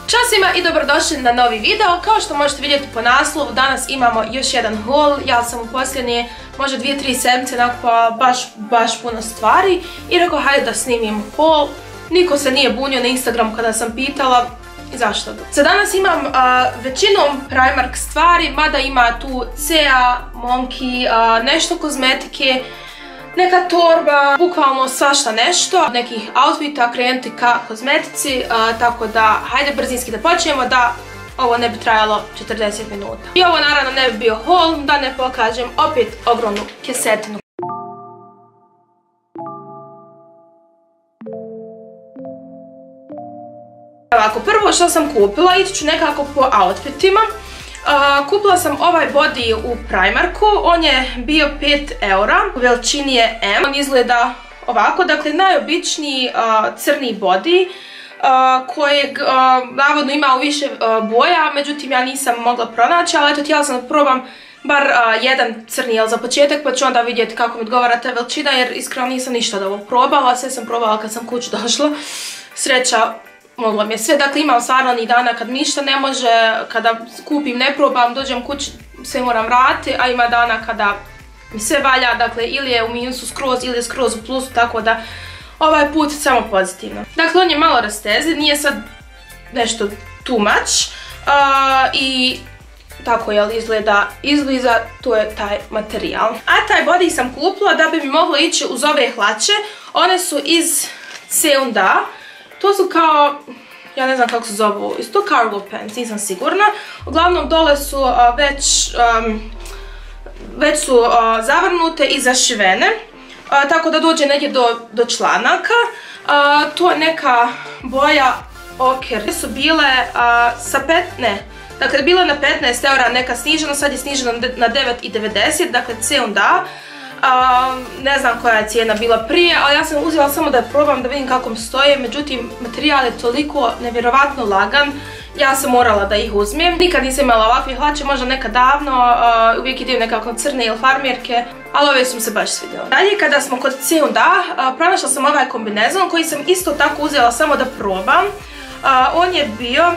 Ćao svima i dobrodošli na novi video. Kao što možete vidjeti po naslovu, danas imamo još jedan haul. Ja sam u posljednje možda 2-3 sedmice nakupala baš puno stvari i rekao hajde da snimim haul. Niko se nije bunio na Instagramu kada sam pitala zašto. Za danas imam većinom Primark stvari, mada ima tu Cea, Monki, nešto kozmetike, neka torba, bukvalno svašta nešto, nekih outfita, krenuti ka kozmetici, tako da hajde brzinski da počnemo da ovo ne bi trajalo 40 minuta. I ovo naravno ne bi bio haul da ne pokažem opet ogromnu kesetinu. Ovako, prvo što sam kupila, ići ću nekako po outfitima. Kupila sam ovaj body u Primarku, on je bio 5 eura, u veličini je M. On izgleda ovako, dakle najobičniji crni body kojeg navodno ima u više boja, međutim ja nisam mogla pronaći, ali eto htjela sam da probam bar jedan crni za početak, pa ću onda vidjeti kako mi odgovara ta veličina, jer iskreno nisam ništa od ovo probala, sve sam probala kad sam kući došla. Sreća, moglo mi je sve, dakle imam stvarno ni dana kad ništa ne može, kada kupim ne probam, dođem kući sve moram vratiti, a ima dana kada mi sve valja, dakle ili je u minusu skroz ili je skroz u plusu, tako da ovaj put samo pozitivno. Dakle on je malo rastezljiv, nije sad nešto too much i tako jel izgleda, to je taj materijal. A taj body sam kupila da bi mi moglo ići uz ove hlače, one su iz C&A. To su kao, ja ne znam kako se zovu, isto cargo pants, nisam sigurna. Uglavnom dole su već su zavrnute i zašivene, tako da dođe negdje do članaka. To je neka boja oker. Su bile dakle bile na 15 eura neka snižena, sad je snižena na 9,90, dakle C&A. Ne znam koja je cijena bila prije, ali ja sam uzela samo da je probam, da vidim kako mi stoje, međutim materijal je toliko nevjerovatno lagan, ja sam morala da ih uzmem. Nikad nisam imala ovakve hlače, možda nekad davno, uvijek idem nekako crne ili farmerke, ali ove su mi se baš svidjela. Dalje, kada smo kod C&A, pronašla sam ovaj kombinezon koji sam isto tako uzela samo da probam. On je bio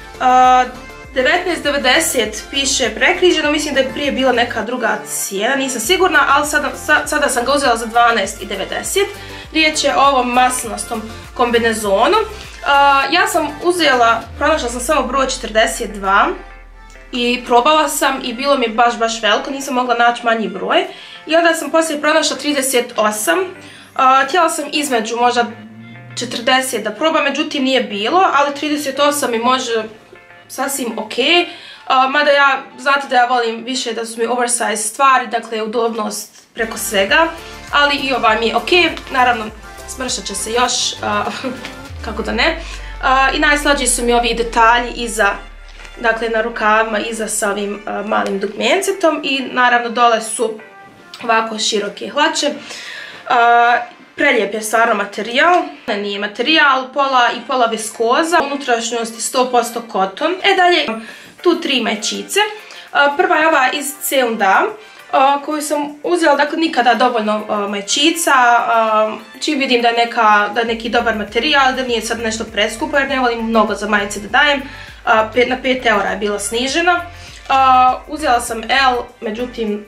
19,90 piše prekriženo, mislim da je prije bila neka druga cijena, nisam sigurna, ali sada sam ga uzela za 12,90. Riječ je o ovom masnostom kombinezonu. Ja sam uzela, pronašla sam samo broj 42 i probala sam i bilo mi je baš veliko, nisam mogla naći manji broj. I onda sam poslije pronašla 38, htjela sam između možda 40 da probam, međutim nije bilo, ali 38 mi može sasvim ok, mada ja, znate da ja volim više da su mi oversize stvari, dakle udobnost preko svega, ali i ovaj mi je ok, naravno smršat će se još, kako da ne, i najslađiji su mi ovi detalji iza, dakle na rukavima iza sa ovim malim dugmencetom i naravno dole su ovako široke hlače. Prelijep je stvarno materijal, nije materijal, pola i pola viskoza, unutrašnjost je 100% koton. Dalje tu 3 majčice. Prva je ova iz C&A koju sam uzela, dakle nikada dovoljno majčica, čim vidim da je neki dobar materijal, da nije sad nešto preskupo jer ne volim mnogo za majice da dajem. Na 5 eura je bila snižena. Uzela sam L, međutim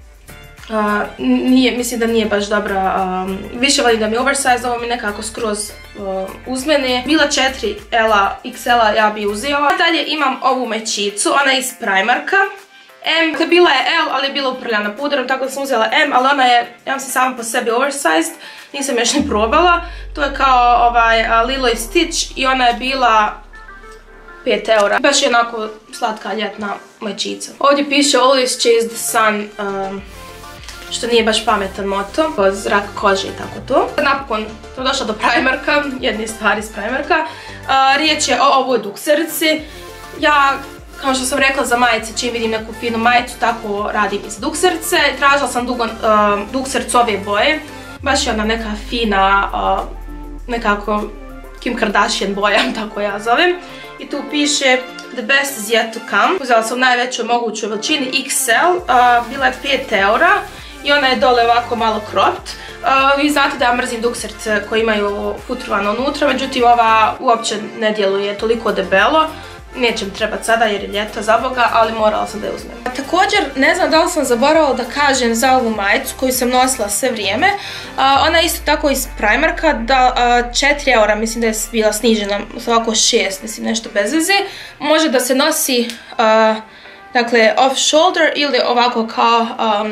mislim da nije baš dobra, više volim da mi je oversize, ovo mi nekako skroz uz mene. Bila 4 XL-a ja bi uzela. Dalje imam ovu majčicu, ona je iz Primarka. M, bila je L, ali je bila uprljana pudrom, tako da sam uzela M, ali ona je, ja mislim, sama po sebi oversized, nisam još ni probala. To je kao Lilo i Stitch i ona je bila 5 eura. Baš je onako slatka ljetna majčica. Ovdje piše Always chase the sun, što nije baš pametan moto, zrak kože i tako to. Napokon sam došla do Primarka, jedne stvari iz Primarka. Riječ je o ovoj dukserici. Ja, kao što sam rekla za majice, čim vidim neku finu majicu, tako radim i za dukserice. Tražila sam duksericu ove boje. Baš je ona neka fina, nekako Kim Kardashian boja, tako ja zovem. I tu piše The best is yet to come. Uzela sam najveću moguću veličini XL, bila je 5 eura. I ona je dole ovako malo cropped. Vi znate da ja mrzim dukserice koje imaju putrovano unutra, međutim ova uopće ne djeluje toliko debelo. Neće mi trebati sada jer je ljeto za Boga, ali morala sam da je uzmem. Također, ne znam da li sam zaboravila da kažem za ovu majicu koju sam nosila sve vrijeme. Ona je isto tako iz Primarka, 4 eura, mislim da je bila snižena, ovako 6, mislim nešto bez veze. Može da se nosi, dakle, off shoulder ili ovako kao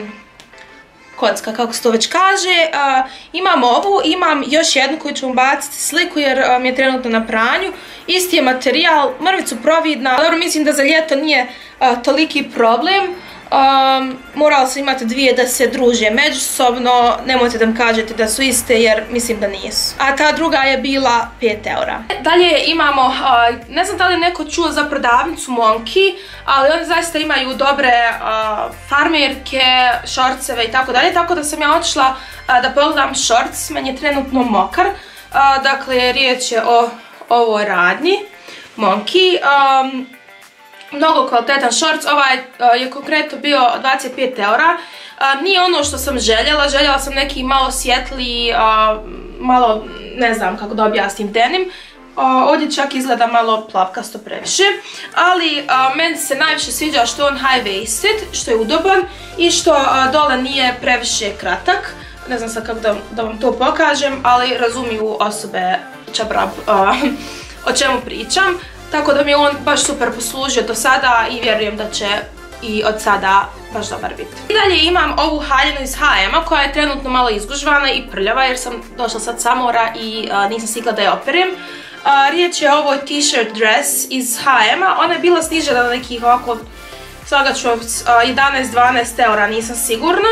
kocka, kako se to već kaže. Imam ovu, imam još jednu koju ću vam baciti sliku jer mi je trenutno na pranju. Isti je materijal, mrvicu providna, dobro mislim da za ljeto nije toliki problem. Morala sam imati dvije da se druže međusobno, nemojte da mi kažete da su iste jer mislim da nisu. A ta druga je bila 5 eura. Dalje imamo, ne znam da li je neko čuo za prodavnicu Monki, ali oni zaista imaju dobre farmerke, šorceve i tako dalje, tako da sam ja otišla da pogledam šorc, meni je trenutno mokar, dakle riječ je o ovoj radnji Monki. Mnogo kvalitetan šorc, ovaj je konkretno bio 25 eura. Nije ono što sam željela sam neki malo svjetliji, malo ne znam kako da objasnim denim. Ovdje čak izgleda malo plavkasto previše, ali meni se najviše sviđa što je on high waisted, što je udoban i što dole nije previše kratak. Ne znam sad kako da vam to pokažem, ali razumiju osobe čabrab o čemu pričam. Tako da mi je on baš super poslužio do sada i vjerujem da će i od sada baš dobar biti. I dalje imam ovu haljinu iz H&M-a koja je trenutno malo izgužvana i prljava jer sam došla sad sa mora i nisam stigla da je operem. Riječ je o ovoj t-shirt dress iz H&M-a, ona je bila snižena na nekih ovako, slagat ću 11-12 eura, nisam sigurna.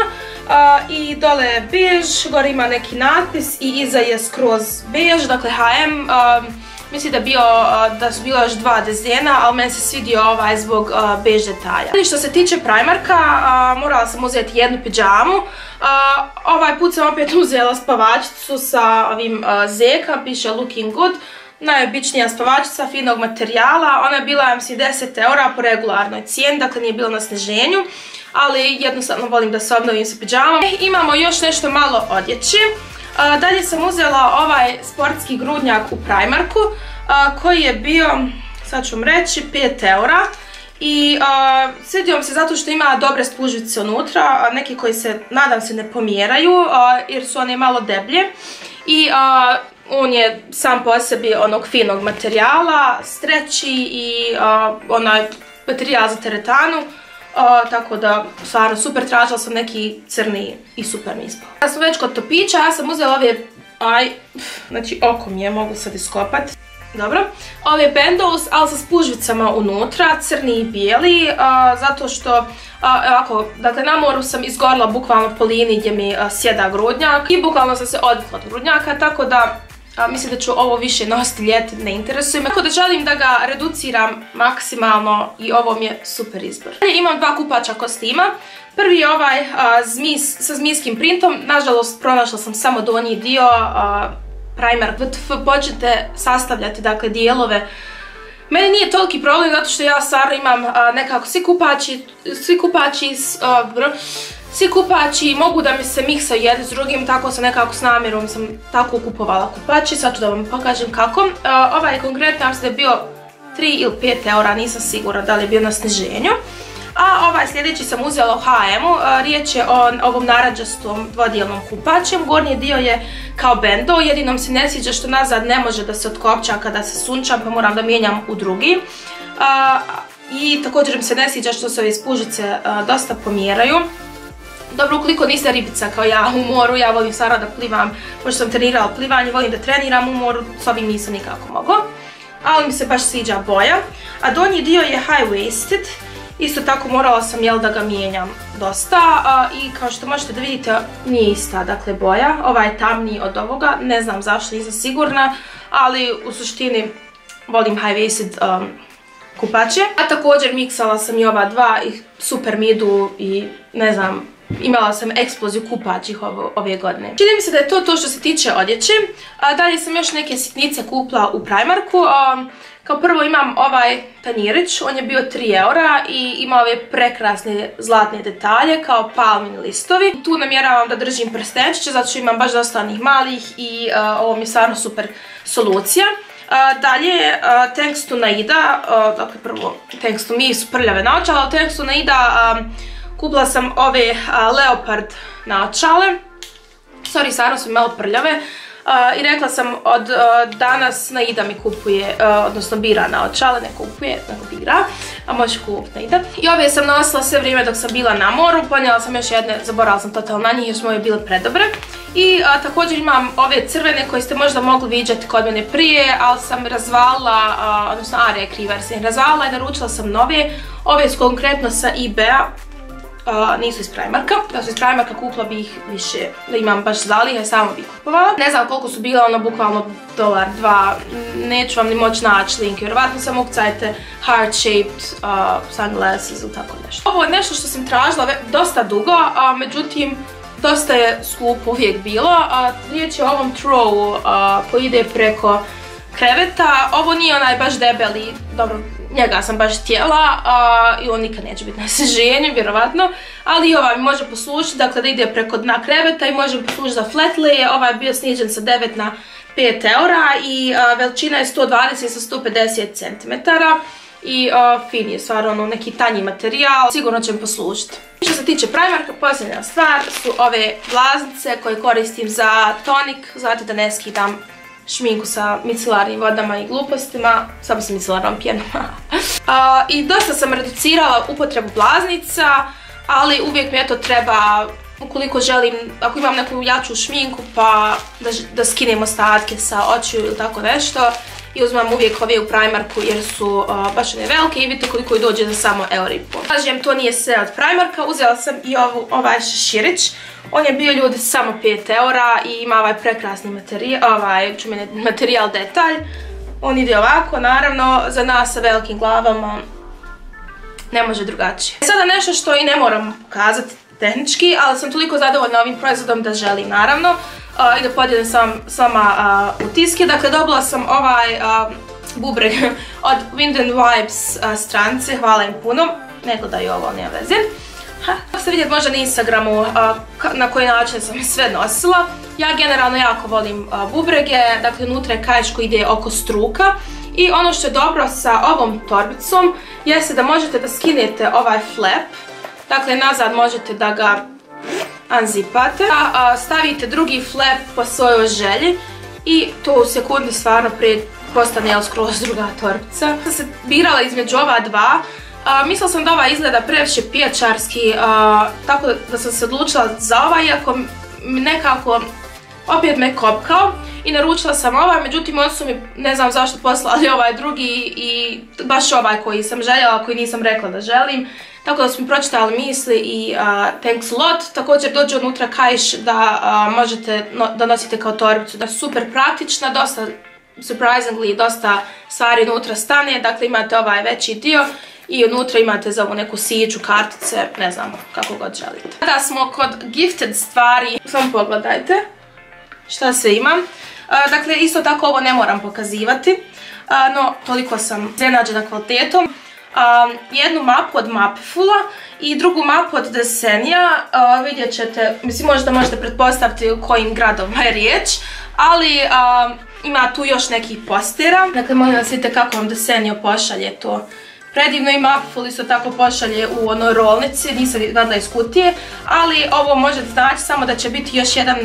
I dole je bež, gore ima neki natpis i iza je skroz bež, dakle H&M. Mislim da su bila još 2 dizajna, ali meni se svidio ovaj zbog bež detalja. Što se tiče Primarka, morala sam uzeti jednu pidžamu. Ovaj put sam opet uzela spavačicu sa ovim zeka, piše Looking Good. Najobičnija spavačica finog materijala, ona je bila mislim 10 eura po regularnoj cijeni, dakle nije bila na sniženju, ali jednostavno volim da se obnovim sa pidžamom. Imamo još nešto malo odjeći. Dalje sam uzela ovaj sportski grudnjak u Primarku koji je bio, sad ću vam reći, 5 eura. I svidio mi se zato što ima dobre spužvice unutra, neki koji se, nadam se, ne pomjeraju jer su one malo deblje. I on je sam po sebi onog finog materijala, streći i onaj materijal za teretanu. Tako da, stvarno super, tražila sam neki crni i super mi ispao. Ja sam već kod topića, ja sam uzela ove, znači oko mi je, mogu sad iskopat. Dobro, ove bandos, ali sa spužvicama unutra, crni i bijeli, zato što, ovako, dakle na moru sam izgorila bukvalno po liniji gdje mi sjeda grudnjak i bukvalno sam se odvikla od grudnjaka, tako da mislim da ću ovo više nositi ljeti, ne interesuje me. Tako da želim da ga reduciram maksimalno i ovo mi je super izbor. Imam 2 kupača kostima. Prvi je ovaj sa zmijskim printom, nažalost pronašla sam samo donji dio. Primark WTF, počnete sastavljati dakle dijelove. Meni nije toliki problem zato što ja stvarno imam nekako svi kupači mogu da mi se miksaju jedni s drugim, tako sam nekako s namjerom sam tako kupovala kupači, sad ću da vam pokažem kako. Ovaj konkretno mislim da je bio 3 ili 5 eura, nisam sigurna da li je bio na sniženju. A ovaj sljedeći sam uzela u H&M-u, riječ je o ovom naranđastom dvodijelnom kupačem, gornji dio je kao bendo, jedino mi se ne sviđa što nazad ne može da se otkopča kada se sunčam pa moram da mijenjam u drugi. I također mi se ne sviđa što se ove spužice dosta pomjeraju. Dobro, ukoliko niste ribica kao ja u moru, ja volim stvarno da plivam, pošto sam trenirala plivanje, volim da treniram u moru, s ovim nisam nikako mogla. Ali mi se baš sviđa boja. A donji dio je high waisted, isto tako morala sam da ga mijenjam dosta i kao što možete da vidite nije ista dakle boja, ovaj je tamniji od ovoga, ne znam zašto, nisam sigurna, ali u suštini volim high waisted kupače. A također miksala sam i ova dva i super mi idu i ne znam, imala sam eksploziju kupačih ove godine. Čini mi se da je to što se tiče odjeće. Dalje sam još neke sitnice kupila u Primarku. Kao prvo imam ovaj tanjirić, on je bio 3 eura i ima ove prekrasne zlatne detalje kao palmini listovi. Tu namjeravam da držim prstenčiće zato što imam baš dosta onih malih i ovo mi je stvarno super solucija. Dalje, thanks to Naida, dakle prvo thanks to me su prljave naočale, ali thanks to Naida kupila sam ove leopard naočale. Sorry, stvarno su malo prljave. I rekla sam od danas Naida mi kupuje, odnosno bira naočale, ne kupuje, nego bira, a može kupiti Naida. I ove sam nosila sve vrijeme dok sam bila na moru, ponijela sam još jedne, zaboravila sam totalno na njih jer su moje bile predobre. I također imam ove crvene koje ste možda mogli vidjeti kod mene prije, ali sam razvalila, odnosno Arija je kriva jer sam ih razvalila i naručila sam nove. Ove su konkretno sa eBay-a. Nisu iz Primarka, da su iz Primarka kupila bi ih više, da imam baš zalihe, samo bi kupovala. Ne znam koliko su bila, ono bukvalno $1, $2, neću vam ni moći naći link, vjerovatno samo ukucajte heart shaped sunglasses ili tako nešto. Ovo je nešto što sam tražila dosta dugo, međutim dosta je skupo uvijek bilo. Riječ je o ovom throwu koji ide preko kreveta. Ovo nije onaj baš debeli, dobro, njega sam baš htjela i on nikad neće biti na osvježenju, vjerovatno. Ali i ovaj mi može poslužiti, dakle da ide preko dna kreveta i može poslužiti za flat lay. Ovaj je bio snižen sa 9 na 5 eura i veličina je 120 sa 150 cm. I fin je stvarno neki tanji materijal, sigurno će mi poslužiti. Što se tiče Primarka, posljednja stvar su ove glaznice koje koristim za tonik, zato da ne skidam šminku sa micelarnim vodama i glupostima, samo sa micelarnom pjenom. I dosta sam reducirala upotrebu glaznica, ali uvijek mi eto treba, ukoliko želim, ako imam neku jaču šminku pa da skinem ostatke sa očiju ili tako nešto, i uzmem uvijek ove u Primarku jer su baš one velike i vidite koliko je dođe za samo €1,5. Kažem, to nije sve od Primarka, uzela sam i ovaj šeširić. On je bio, ljudi, samo 5 eura i ima ovaj prekrasni materijal detalj. On ide ovako, naravno, za nas sa velikim glavama ne može drugačije. Sada nešto što i ne moram pokazati tehnički, ali sam toliko zadovoljna ovim proizvodom da želim, naravno, i da podijelim s vama utiske. Dakle, dobila sam ovaj bubreg od Wind and Vibes stranice, hvala im puno, ne gledaju ovo, nema veze. Kako ste vidjeti možda na Instagramu na koji način sam sve nosila. Ja generalno jako volim bubrege, dakle unutra je kaiš koji ide oko struka. I ono što je dobro sa ovom torbicom jeste da možete da skinete ovaj flap. Dakle, nazad možete da ga unzipate, stavite drugi flap po svojoj želji i to u sekundi stvarno postane skroz druga torbica. Sam se birala između ova dva. Mislila sam da ovaj izgleda previše pijačarski, tako da sam se odlučila za ovaj, iako nekako opet me kopkao i naručila sam ovaj, međutim oni su mi, ne znam zašto, poslali ovaj drugi i baš ovaj koji sam željela, koji nisam rekla da želim. Tako da su mi pročitali misli i thanks a lot. Također dođe unutra kaiš da možete da nosite kao torbicu, da je super praktična, dosta surprisingly, dosta stvari unutra stane, dakle imate ovaj veći dio i unutra imate za ovu neku siću, kartice, ne znam, kako god želite. Sada smo kod gifted stvari, samo pogledajte šta sve imam. Dakle, isto tako ovo ne moram pokazivati, no toliko sam iznenađena kvalitetom. Jednu mapu od Mapifula i drugu mapu od Desenija. Vidjet ćete, mislim možda možete pretpostaviti o kojim gradovima je riječ, ali ima tu još nekih postera. Dakle, molim vas vidite kako vam Desenio pošalje to predivno i Mapiful isto tako pošalje u onoj rolnici, nisam gledala iz kutije, ali ovo možete znači samo da će biti još jedan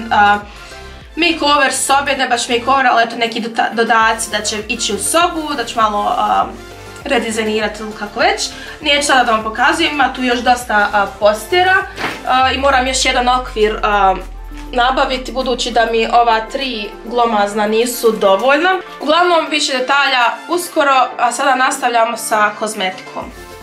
makeover sobe, ne baš makeover, ali eto neki dodaci da će ići u sobu, da ću malo redizajnirati ili kako već. Neću sada da vam pokazujem, ima tu još dosta postera i moram još jedan okvir nabaviti budući da mi ova 3 glomazna nisu dovoljna. Uglavnom više detalja uskoro, a sada nastavljamo sa kozmetikom.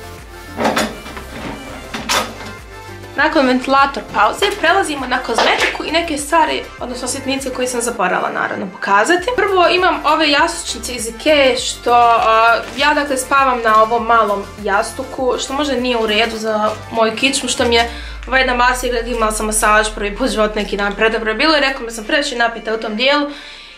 Nakon ventilator pauze prelazimo na kozmetiku i neke stvari, odnosno sitnice koje sam zaboravila naravno pokazati. Prvo imam ove jastučnice iz Ikee što ja dakle spavam na ovom malom jastuku što možda nije u redu za moju kičmu, što mi je ova jedna masa igra, imala sam masaž prvi put život neki dan, predobro je bilo i rekao mi sam previše napita u tom dijelu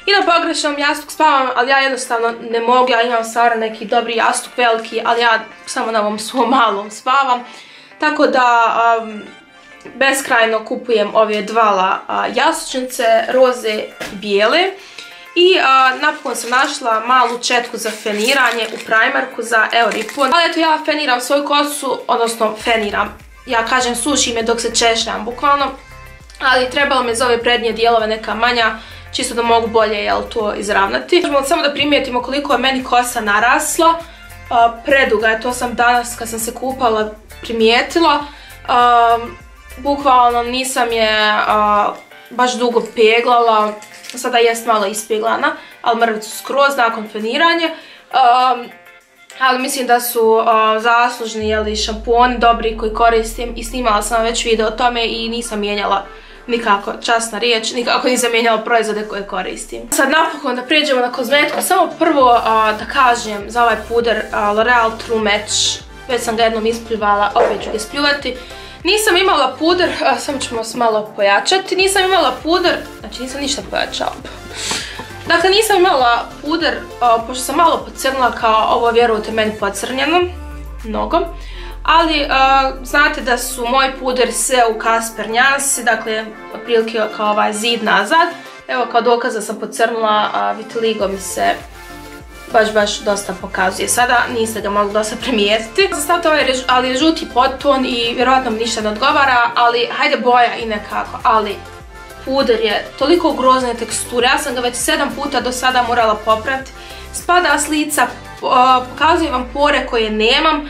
I na pogrešnom jastuku spavam, ali ja jednostavno ne mogu, ja imam stvarno neki dobri jastuk veliki, ali ja samo na ovom svom malom spavam. Tako da beskrajno kupujem ove dva jastučnice, roze i bijele. I napokon sam našla malu četku za feniranje u Primarku za €1,5. Ali eto, ja feniram svoju kosu, odnosno feniram. Ja kažem sušim je dok se češljam, bukvalno. Ali trebalo mi je za ove prednje dijelove neka manja, čisto da mogu bolje to izravnati. Možemo samo da primijetimo koliko je meni kosa narasla. Preduga je, to sam danas kad sam se kupala primijetila. Bukvalno nisam je baš dugo peglala. Sada jest malo ispeglana, ali mrvicu skroz nakon feniranja. Ali mislim da su zaslužni šamponi dobri koji koristim i snimala sam već video o tome i nisam mijenjala nikako, časna riječ, nikako nisam mijenjala proizvode koje koristim. Sad napokon da prijeđemo na kozmetiku, samo prvo da kažem za ovaj puder L'Oreal True Match, već sam ga jednom ispljivala, opet ću ga ispljuvati. Nisam imala puder, samo ćemo se malo pojačati, nisam imala puder, znači nisam ništa pojačala. Dakle, nisam imala puder, pošto sam malo pocrnila, kao ovo vjerujte meni pocrnjeno, mnogo. Ali znate da su moj puder sve u Casper njansi, dakle, otprilike kao ovaj zid nazad. Evo, kao dokaz da sam pocrnila, vitiligo mi se baš dosta pokazuje. Sada niste ga mogli dosta primijetiti. Zastavite ovaj, ali je žuti podton i vjerojatno mi ništa ne odgovara, ali hajde boja i nekako, ali puder je toliko grozne teksture, ja sam ga već 7 puta do sada morala popraviti. Spada s lica, pokazujem vam pore koje nemam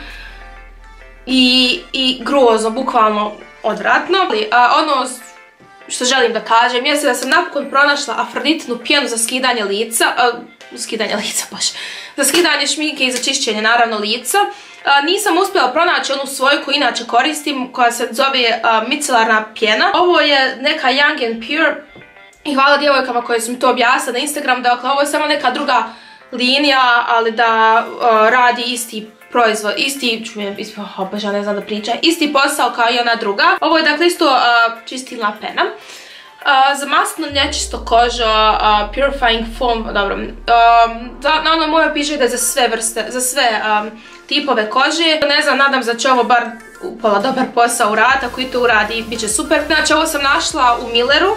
i grozno, bukvalno odvratno. Ono što želim da kažem jeste da sam napokon pronašla Afroditinu pjenu za skidanje lica, za skidanje šminke i za čišćenje naravno lica. Nisam uspjela pronaći onu svoju koju inače koristim, koja se zove micelarna pjena. Ovo je neka Young and Pure i hvala djevojkama koje su mi to objasnile na Instagram. Dakle, ovo je samo neka druga linija, ali da radi isti proizvod, isti posao kao i ona druga. Ovo je dakle isto čistilna pena. Za masnu nečisto kožo, purifying foam, dobro, na ono moje piše da je za sve tipove kože. Ne znam, nadam se da će ovo bar upala dobar posao uraditi, ako i to uradi, bit će super. Znači, ovo sam našla u Milleru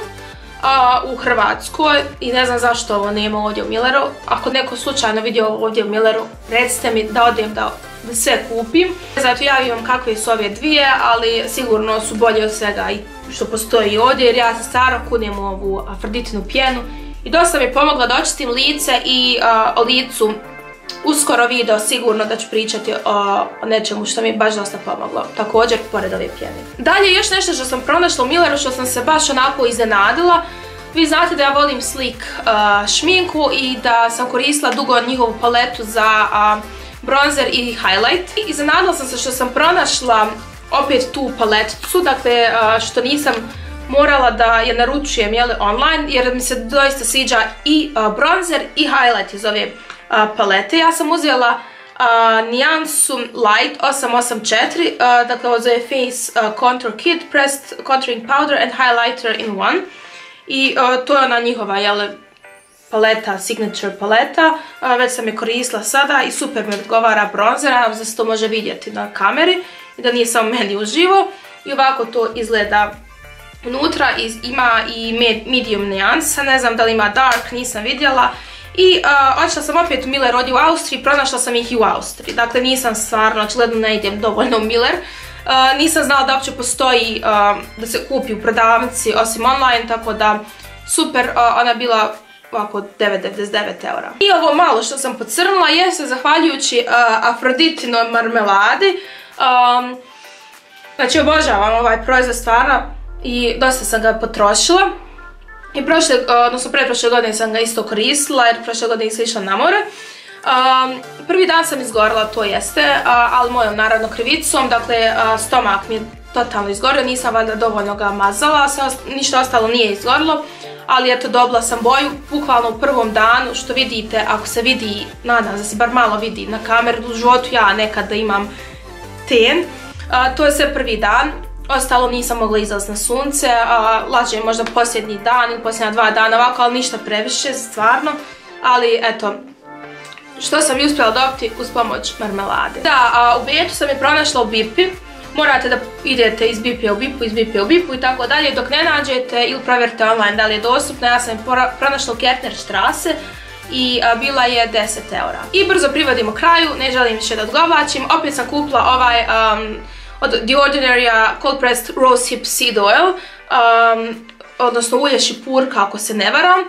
u Hrvatskoj i ne znam zašto ovo nema ovdje u Milleru. Ako neko slučajno vidio ovo ovdje u Milleru, recite mi da odem da sve kupim. Zato ja imam kakve su ove dvije, ali sigurno su bolje od svega i što postoji ovdje, jer ja se stvarno kunem u ovu Afroditinu pjenu i dosta mi je pomogla da očistim lice i o licu uskoro video sigurno da ću pričati o nečemu što mi je baš dosta pomoglo, također pored ove pjene. Dalje još nešto što sam pronašla u Milleru što sam se baš onako iznenadila. Vi znate da ja volim Sleek šminku i da sam koristila dugo njihovu paletu za bronzer i highlight. I iznenadila sam se što sam pronašla opet tu paleticu, dakle što nisam morala da je naručujem online, jer mi se doista sviđa i bronzer i highlight iz ove palete. Ja sam uzela nijansu Light 884, dakle ovo zove Face Contour Kit, Pressed Contouring Powder and Highlighter in One. I to je ona njihova paleta, signature paleta, već sam je koristila sada i super mi odgovara bronzer, nadam se da se to može vidjeti na kameri i da nije samo meni uživo. I ovako to izgleda unutra, ima i medium nijansa, ne znam da li ima dark, nisam vidjela. I odšla sam opet u Miller ovdje u Austriji, pronašla sam ih i u Austriji, dakle nisam stvarno, očigledno ne idem dovoljno u Miller. Nisam znala da uopće postoji da se kupi u prodavnici osim online, tako da super, ona je bila ovako 9,99 €. I ovo malo što sam pocrnula jeste zahvaljujući Afroditinoj marmeladi. Znači obožavam ovaj proizvod stvarno i dosta sam ga potrošila. I pretprošle godine sam ga isto koristila jer prošle godine sam išla na more. Prvi dan sam izgorila, to jeste, ali mojom naravno krivicom, dakle stomak mi je totalno izgorio, nisam valjda dovoljno ga mazala, ništa ostalo nije izgorilo, ali eto dobila sam boju, bukvalno u prvom danu, što vidite, ako se vidi, nadam da se bar malo vidi na kameru, u životu ja nekad da imam ten, to je sve prvi dan. Ostalo nisam mogla izlaziti na sunce, lažem možda posljednji dan ili posljednja 2 dana ovako, ali ništa previše, stvarno. Ali eto, što sam i uspjela dobiti uz pomoć marmelade. Da, u Beču sam je pronašla u Bipi. Morate da idete iz Bipija u Bipu, iz Bipija u Bipu i tako dalje. Dok ne nađete ili provjerite online da li je dostupno, ja sam je pronašla u Kärntnerstraße i bila je 10 eura. I brzo privodimo kraju, ne želim više da odgovlačim. Opet sam kupila ovaj od The Ordinary Cold Pressed Rosehip Seed Oil, odnosno ulje šipurka ako se ne varam.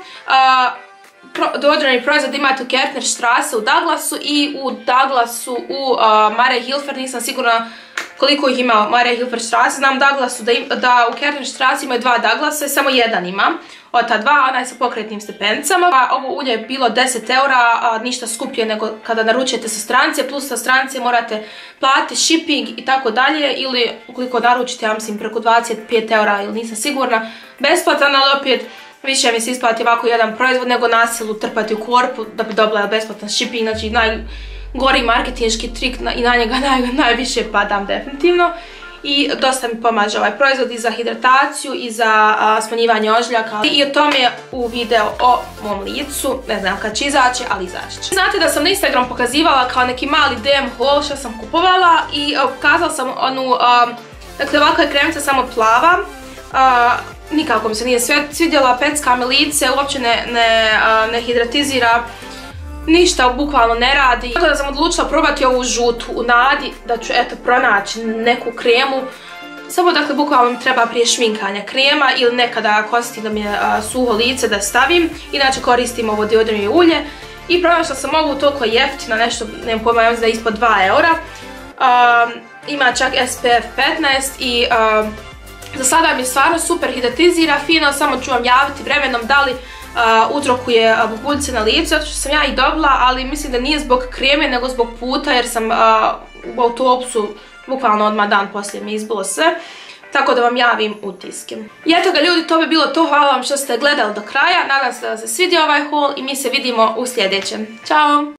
The Ordinary proizvod imate u Kärntnerstraße u Douglasu i u Douglasu u Mariahilfer, nisam sigurna koliko ih ima u Mariahilferstraße. Znam Douglasu da u Kärntnerstraße imaju 2 Douglasa i samo jedan ima od ta 2, onaj sa pokretnim stepenicama. Ovo ulje je bilo 10 eura, ništa skuplje nego kada naručujete sa stranice, plus sa stranice morate platiti shipping i tako dalje, ili ukoliko naručite, ja mislim preko 25 eura ili nisam sigurna, besplatan, ali opet više mi se isplati ovako jedan proizvod nego nasilu trpati u korpu da bi dobila besplatan shipping, znači najgori marketinški trik i na njega najviše padam definitivno. I dosta mi pomaže ovaj proizvod i za hidrataciju i za smanjivanje ožiljaka. I o tome u video o mom licu, ne znam kad će izaći, ali izaći će. Znate da sam na Instagram pokazivala kao neki mali DM haul što sam kupovala i pokazala sam onu, dakle ovakva je kremca samo plava. Nikako mi se nije svidjela, pecka me lice, uopće ne hidratizira, ništa bukvalno ne radi. Tako da sam odlučila probati ovu žutu u nadi da ću eto pronaći neku kremu. Samo dakle bukvalno mi treba prije šminkanja krema ili nekada ako osjetim da mi je suho lice da stavim. Inače koristim ovo The Ordinary ulje. I pronašla sam ovu toliko jeftina, nešto, nemam pojma, ja mislim da je ispod 2 eura. Ima čak SPF 15 i za sada mi stvarno super hidratizira, fino, samo ću vam javiti vremenom da li uzrokuje bubuljice na licu, zato što sam ja i dobila, ali mislim da nije zbog kreme nego zbog puta jer sam u autobusu bukvalno odmah dan poslije mi izbilo sve. Tako da vam javim utiske. I eto ga ljudi, to bi bilo to, hvala vam što ste gledali do kraja, nadam se da vam se svidio ovaj haul i mi se vidimo u sljedećem. Ćao!